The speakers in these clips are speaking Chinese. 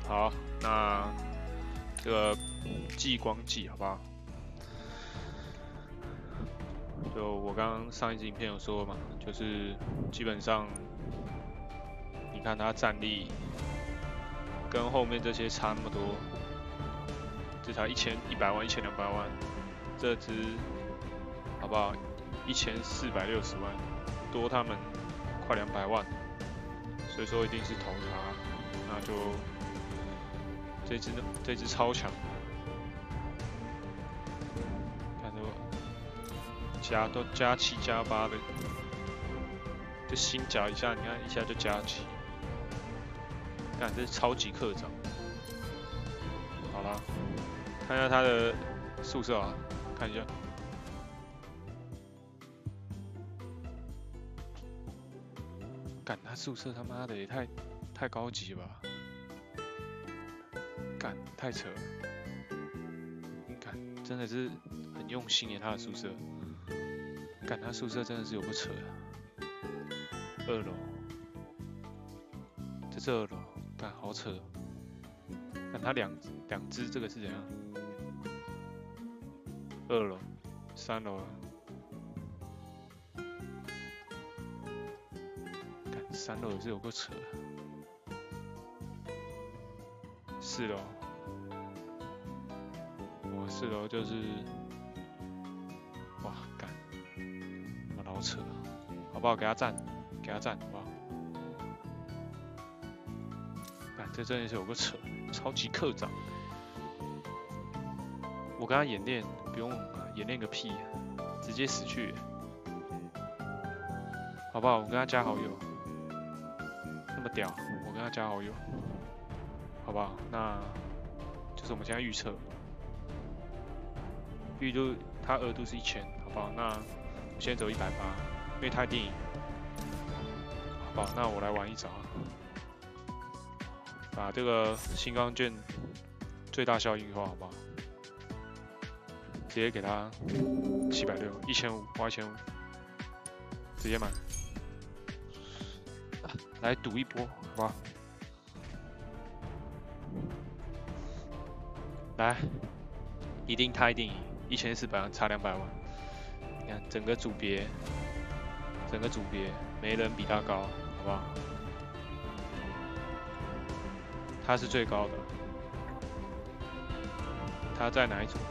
好，那这个继光季好不好？就我刚刚上一支影片有说嘛，就是基本上你看他战力跟后面这些差那么多，这才1100万、1200万，这支好不好？1460万，多他们快200万，所以说一定是投他，那就这支超强，看都加7加8的，就新加一下，你看一下就加7，看这是超级课长。好啦，看一下他的宿舍啊，看一下。干他宿舍他妈的也太高级了吧！干太扯了，干真的是很用心耶他的宿舍。干他宿舍真的是有个扯的，2楼，这是2楼，干好扯。看他两只这个是怎样？2楼、3楼。3楼也是有够扯的，4楼，我4楼就是哇干，我老扯，好不好？给他赞，好不好？干，这真的是有个扯，超级课长。我跟他演练，不用演练个屁，直接死去，好不好？我跟他加好友。那么屌，我跟他加好友，好不好？那就是我们现在预测，预度他额度是1000，好不好？那我先走180，因为他电影，好不好？那我来玩一招，把这个星光卷最大效应化，好不好？直接给他760，1500，花1500，直接买。来赌一波，好不好？来，他一定赢，1400万差200万。你看整个组别没人比他高，好不好？他是最高的，他在哪一组？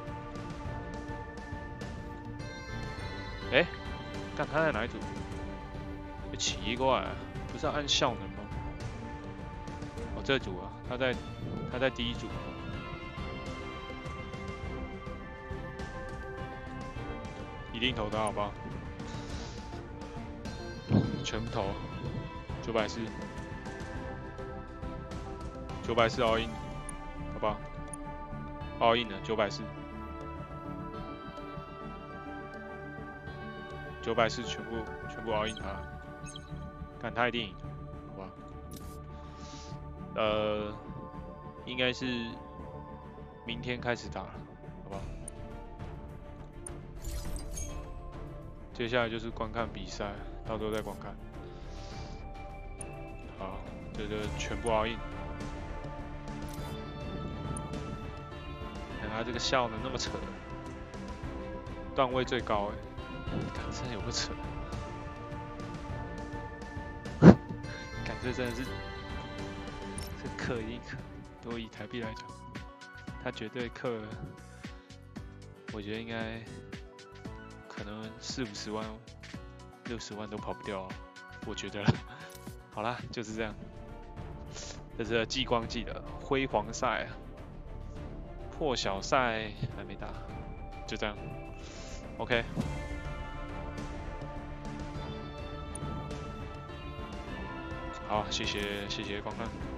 看他在哪一组？奇怪。不是要按效能吗？哦，这组啊，他在第一组，一定投他，好不好？全部投，940 all in， 好不好 ？all in 了940，940全部 all in 他。看他一定赢，好吧？应该是明天开始打了，好吧？接下来就是观看比赛，到时候再观看。好，这个全部 all in。看他这个效能那么扯，段位最高看真的有个扯。这真的是，这氪一定氪，如果以台币来讲，他绝对氪，我觉得应该可能40-50万、60万都跑不掉，我觉得。好啦，就是这样。这是继光季的辉煌赛，破晓赛还没打，就这样。OK。好，谢谢观看。